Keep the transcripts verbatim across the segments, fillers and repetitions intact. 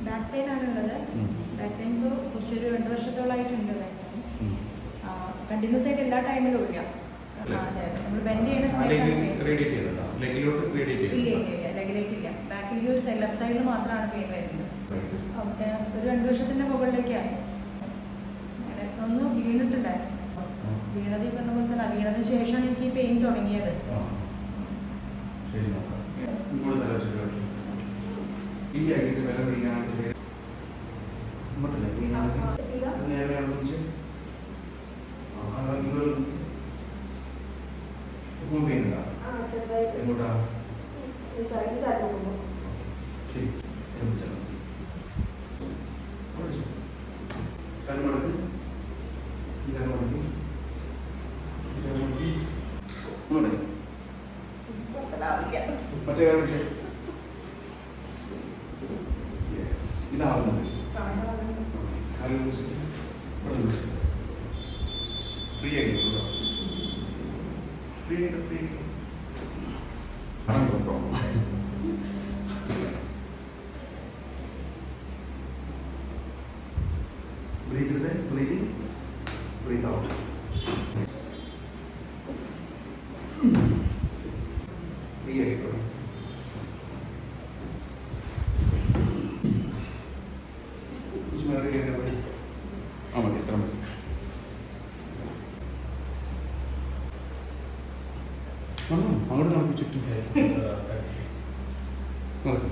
Back pain ആണുള്ളത്. Back pain ഇപ്പോൾ കുറച്ചൊരു രണ്ട് വർഷത്തോളമായിട്ടുണ്ട്. ബാക്ക് പെയിൻ കണ്ടിന്യൂസ് ആയിട്ട് എല്ലാ ടൈമിലും ഇല്ല. അതെ അതെ നമ്മൾ ബെൻഡ് ചെയ്യുന്ന സമയത്ത് ഇല്ല ഇല്ല ഇല്ല ലെഗിലേക്ക് ഇല്ല. ബാക്കിലേക്ക് ഒരു സൈഡ് ലെഫ്റ്റ് സൈഡിൽ മാത്രമാണ് പെയിൻ വരുന്നത്. ഒരു രണ്ട് വർഷത്തിൻ്റെ മുകളിലേക്കാണ്. അങ്ങനെ ഒന്ന് വീണിട്ടുണ്ടായിരുന്നു. വീണത് ഈ പറഞ്ഞ പോലെ തന്നെ വീണതിന് ശേഷമാണ് എനിക്ക് ഈ പെയിൻ തുടങ്ങിയത്. Breathe in, breathe in, breathe out. Free ആയിട്ട്. कुछ मेरे लिए क्या भाई? हाँ मत इतना मत. हाँ അങ്ങോട്ട് നമുക്ക് ചുറ്റും. हाँ.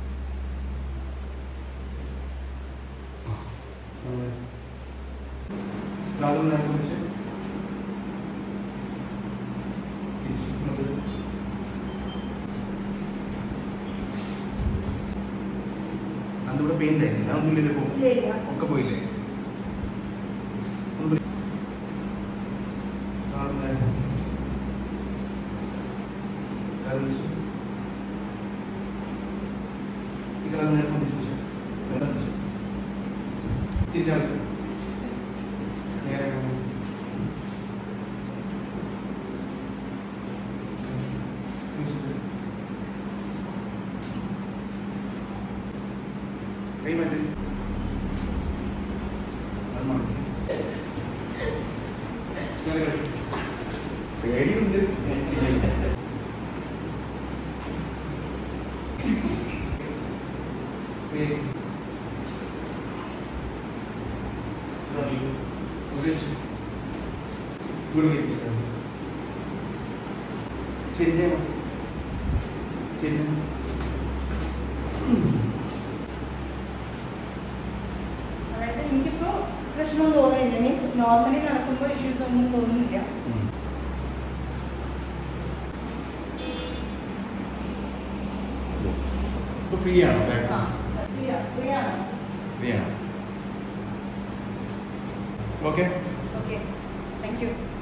Lalu naik macam is macam anda udah pain deh, anda boleh lepo, oke boleh. Lalu naik, lalu itu, kita lalu naik macam itu, mana itu, tidak. कई बार अल्लाह क्या कर रेडी होंगे एक ओरेंज गुरु के पीछे चेंज है चेंज എനിക്കിപ്പോൾ പ്രശ്നമൊന്നും തോന്നുന്നില്ല. മീൻസ് നോർമലി നടക്കുമ്പോൾ ഇഷ്യൂസ് ഒന്നും തോന്നുന്നില്ല. ഫ്രീ ആണോ? ഫ്രീ ആണ്. ഫ്രീ ആണ്. Okay okay thank U.